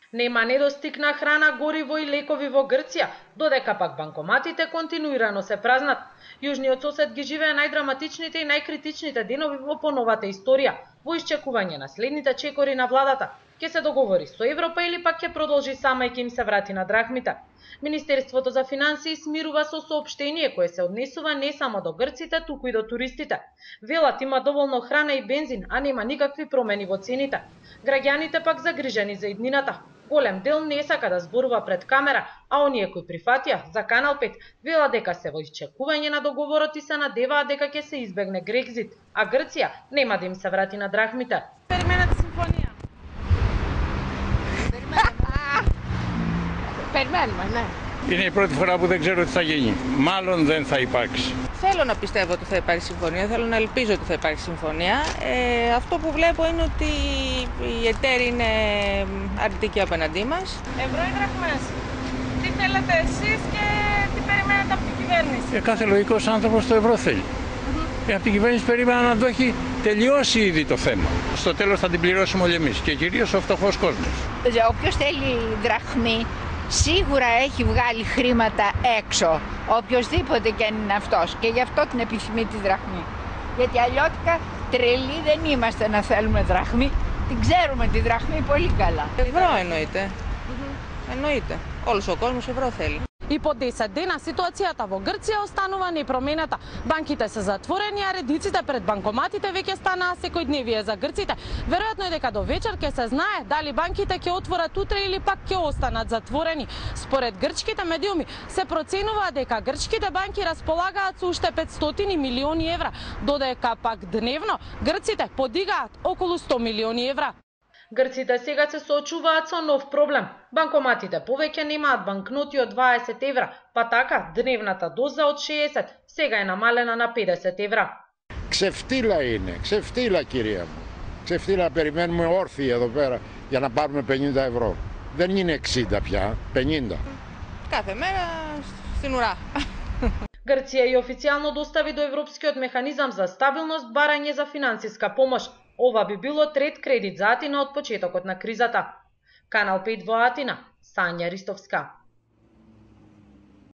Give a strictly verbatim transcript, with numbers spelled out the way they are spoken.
Нема недостиг на храна, гориво и лекови во Грција, додека пак банкоматите континуирано се празнат. Јужниот сосед ги живее најдраматичните и најкритичните денови во поновата историја, во исчекување на следните чекори на владата. Ќе се договори со Европа или пак ќе продолжи сама и ќе им се врати на драхмите. Министерството за финансии смирува со соопштение кое се однесува не само до грците, туку и до туристите. Велат има доволно храна и бензин, а нема никакви промени во цените. Граѓаните пак загрижени за иднината. Голем дел не сака да зборува пред камера, а оние кои прифатија за Канал пет велат дека се во исчекување на договорот и се надеваат дека ќе се избегне Грекзит, а Грција нема да им се врати на драхмите. Περιμένετε συμφωνία. Περιμένουμε, ναι. Είναι η πρώτη φορά που δεν ξέρω τι θα γίνει. Μάλλον δεν θα υπάρξει. Θέλω να πιστεύω ότι θα υπάρχει συμφωνία, θέλω να ελπίζω ότι θα υπάρχει συμφωνία. Ε, αυτό που βλέπω είναι ότι οι εταίροι είναι αρνητικοί απέναντί μας. Ευρώ ή δραχμές. Τι θέλετε εσείς και τι περιμένετε από την κυβέρνηση? Ε, κάθε λογικός άνθρωπος το ευρώ θέλει. Mm-hmm. Ε, από την κυβέρνηση περίμενα να το έχει τελειώσει ήδη το θέμα. Στο τέλος θα την πληρώσουμε όλοι εμείς και κυρίως ο φτωχός κόσμος. Όποιος θέλει δραχμή, σίγουρα έχει βγάλει χρήματα έξω, οποιοσδήποτε και αν είναι αυτός, και γι' αυτό την επιθυμεί τη δραχμή. Γιατί αλλιώτικα τρελοί δεν είμαστε να θέλουμε δραχμή, την ξέρουμε τη δραχμή πολύ καλά. Ευρώ εννοείται. Mm-hmm. Εννοείται. Όλος ο κόσμος ευρώ θέλει. И по десет дена ситуацијата во Грција останува непроменета. Банките се затворени, а редиците пред банкоматите веќе станаа секојдневие за грците. Веројатно е дека до вечер ќе се знае дали банките ќе отворат утре или пак ќе останат затворени. Според грчките медиуми се проценува дека грчките банки располагаат со уште петстотини милиони евра, додека пак дневно грците подигаат околу сто милиони евра. Грците сега се соочуваат со нов проблем. Банкоматите повеќе немаат банкноти од дваесет евра, па така дневната доза од шеесет сега е намалена на πενήντα евра. Ξεφτύλα είναι, ξεφτύλα κυρία μου. Ξεφτύλα, περιμένουμε όρθιοι εδώ πέρα για να πάρουμε πενήντα ευρώ. Δεν είναι εξήντα πια, πενήντα. Κάθε μέρα στην ουρά. Грција и официјално достави до Европскиот механизам за стабилност барање за финансиска помош. Ова би било трет кредит за Атина од почетокот на кризата. Канал пет во Атина, Сања Ристовска.